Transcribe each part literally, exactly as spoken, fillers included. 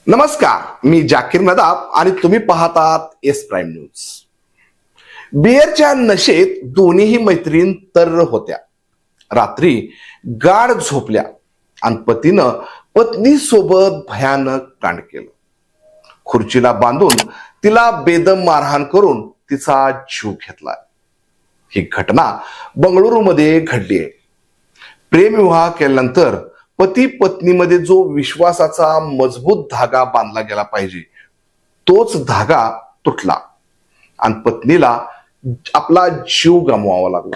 नमस्कार, मी जाकीर नदाब आणि तुम्ही पाहतात एस प्राईम न्यूज। बियरच्या नशेत दोन्हीही मैत्रीण तर्र होत्या। रात्री गाढ झोपल्या आणि पतीनं पत्नी सोबत भयानक कांड केलं। खुर्चीला बांधून तिला बेदम मारहाण करून तिचा जीव घेतला। ही घटना बंगळुरू मध्ये घडली आहे। प्रेमविवाह केल्यानंतर पती पत्नीमध्ये जो विश्वासाचा मजबूत धागा बांधला गेला पाहिजे तोच धागा तुटला आणि पत्नीला आपला जीव गमवावा लागला।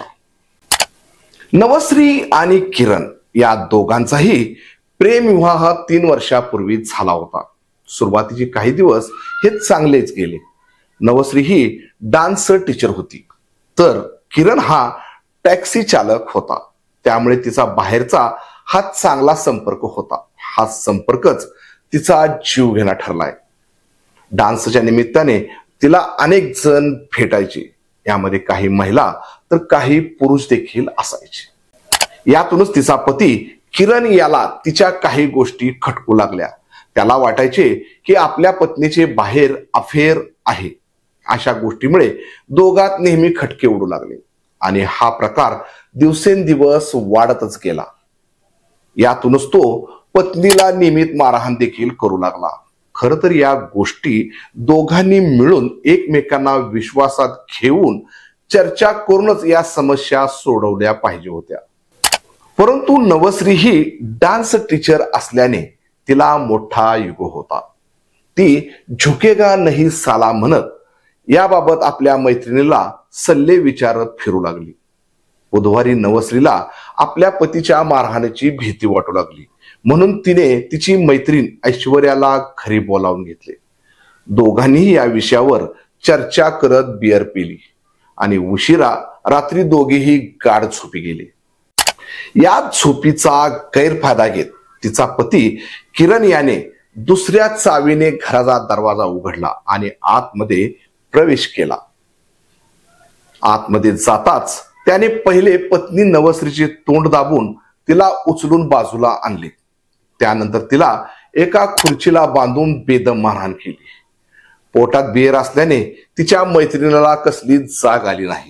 नवश्री आणि किरण या दोघांचाही प्रेमविवाह तीन वर्षापूर्वी झाला होता। सुरुवातीचे काही दिवस हे चांगलेच गेले। नवश्री ही डान्स टीचर होती तर किरण हा टॅक्सी चालक होता, त्यामुळे तिचा बाहेरचा हा चांगला संपर्क होता। हा संपर्कच तिचा जीव घेणा ठरलाय। डान्सच्या निमित्ताने तिला अनेक जण भेटायचे, यामध्ये काही महिला तर काही पुरुष देखील असायचे। यातूनच तिचा पती किरण याला तिच्या काही गोष्टी खटकू लागल्या। त्याला वाटायचे की आपल्या पत्नीचे बाहेर अफेअर आहे। अशा गोष्टीमुळे दोघात नेहमी खटके उडू लागले आणि हा प्रकार दिवसेंदिवस वाढतच गेला। यातूनच तो पत्नीला नियमित मारहाण देखील करू लागला। खर तर या गोष्टी दोघांनी मिळून एकमेकांना विश्वासात घेऊन चर्चा करूनच या समस्या सोडवल्या पाहिजे होत्या। परंतु नवश्री ही डान्स टीचर असल्याने तिला मोठा युगो होता। ती झुकेगा नहीं साला म्हणत याबाबत आपल्या मैत्रिणीला सल्ले विचारत फिरू लागली। बुधवारी नवश्रीला आपल्या पतीच्या मारहाणीची भीती वाटू लागली, म्हणून तिने तिची मैत्रीण ऐश्वर्याला घरी बोलावून घेतले। दोघांनीही या विषयावर चर्चा करत बियर पिली आणि उशिरा रात्री दोघेही गाढ झोपी गेले। या झोपीचा गैरफायदा घेत तिचा पती किरण याने दुसऱ्या चावीने घराचा दरवाजा उघडला आणि आतमध्ये प्रवेश केला। आतमध्ये जाताच त्याने पहिले पत्नी नवश्रीचे तोंड दाबून तिला उचलून बाजूला आणले। त्यानंतर तिला एका खुर्चीला बांधून बेदम मारहाण केली। पोटात बियर असल्याने तिच्या मैत्रिणीला कसली जाग आली नाही।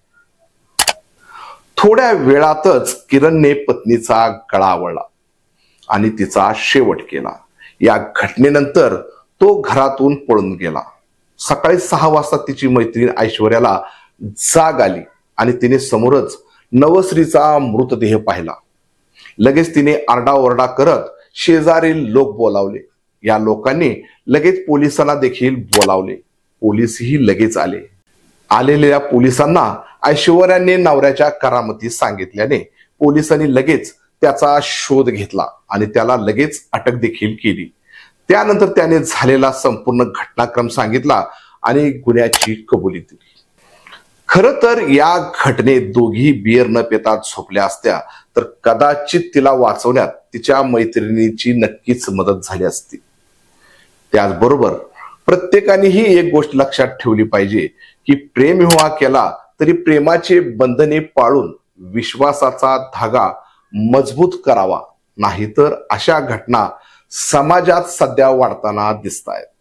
थोड्या वेळातच किरणने पत्नीचा गळा आवळला आणि तिचा शेवट केला। या घटनेनंतर तो घरातून पळून गेला। सकाळी सहा वाजता तिची मैत्रीण ऐश्वर्याला जाग आली आणि तिने समोरच नवश्रीचा मृतदेह पाहिला। लगेच तिने आरडाओरडा करत शेजारील लोक बोलावले। या लोकांनी लगेच पोलिसांना देखील बोलावले। पोलीसही लगेच आले। आलेल्या पोलिसांना ऐश्वर्याने नवऱ्याच्या करामती सांगितल्याने पोलिसांनी लगेच त्याचा शोध घेतला आणि त्याला लगेच अटक देखील केली। त्यानंतर त्याने झालेला संपूर्ण घटनाक्रम सांगितला आणि गुन्ह्याची कबुली दिली। खर तर या घटनेत दोघी बियर न पिता झोपल्या असत्या तर कदाचित तिला वाचवण्यात तिच्या मैत्रिणीची नक्कीच मदत झाली असती। त्याचबरोबर प्रत्येकानेही एक गोष्ट लक्षात ठेवली पाहिजे की प्रेमविवाह केला तरी प्रेमाचे बंधने पाळून विश्वासाचा धागा मजबूत करावा, नाहीतर अशा घटना समाजात सध्या वाढताना दिसतायत।